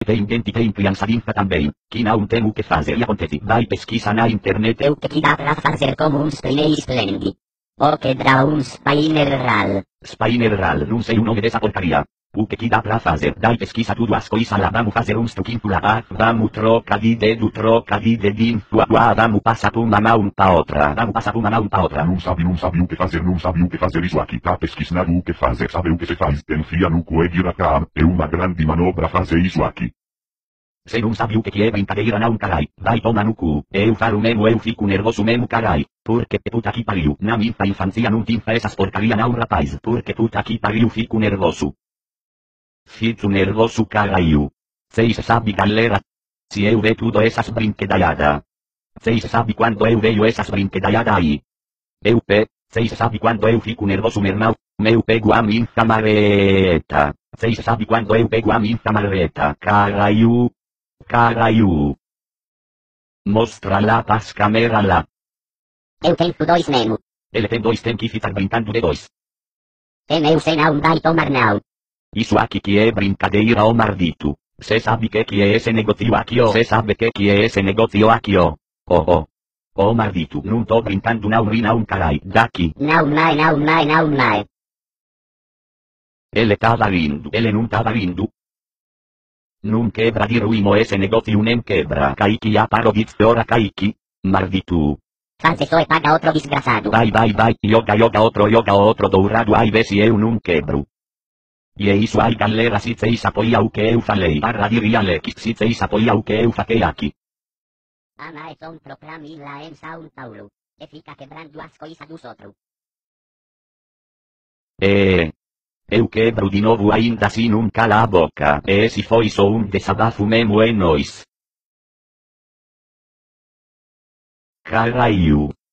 Tem gente tem criança limpa também, que não tem o que fazer e acontece. Vai pesquisa na internet. O que dá pra fazer como uns primeiros splendid. O que dá um Spinnerral. Spinnerral, não sei o nome dessa porcaria. O que dá pra fazer? Dai pesquisa tudo as coisas lá, vamos fazer uns truquinhos lá, vamos troca de dedinho, vamos passar por uma mão pra outra, vamos passar por uma mão pra outra. Não sabe o que fazer, não sabe o que fazer, isso aqui tá pesquisando o que fazer, sabe o que se faz, enfia no coelho na cama, é uma grande manobra fazer isso aqui. Cê não sabe o que é brincadeira não, carai, vai tomar no cu, eu falo mesmo, eu fico nervoso mesmo, carai, porque puta que pariu, na minha infância não tinha essas porcaria não, rapaz, porque puta que pariu fico nervoso. Fico nervoso, caralho. Cês sabe, galera? Se eu ver tudo essas brinquedaiadas. Cês sabe quando eu vejo essas brinquedaiadas aí? Cês sabe quando eu fico nervoso, meu irmão? Eu pego a minha camareta. Cês sabe quando eu pego a minha camareta? Caralho. Mostra lá pras câmeras lá. Eu tenho dois mesmo. Ele tem dois, tem que ficar brincando de dois. E meu cê não vai tomar não. Isso aqui que é brincadeira, ô maldito. Cê sabe que é esse negócio aqui, ó. Cê sabe que é esse negócio aqui, ó. Ô maldito, não tô brincando não, carai. Daqui. Não mais. Ele tava rindo, ele não tava rindo. Não quebra de ruimo esse negócio, nem quebra. Kaique a parou ora Kaique. Maldito. Faz isso e paga outro desgraçado. Vai, yoga outro dourado, aí vê se eu não quebro. E é isso aí, galera, se vocês apoiam o que eu falei, para de Alex, se vocês apoiam o que eu falei aqui. Amazon pra mim lá em São Paulo, e fica quebrando as coisas dos outros. Eu quebro de novo ainda assim não cala a boca, esse foi só um desabafo mesmo é nóis. Caralho.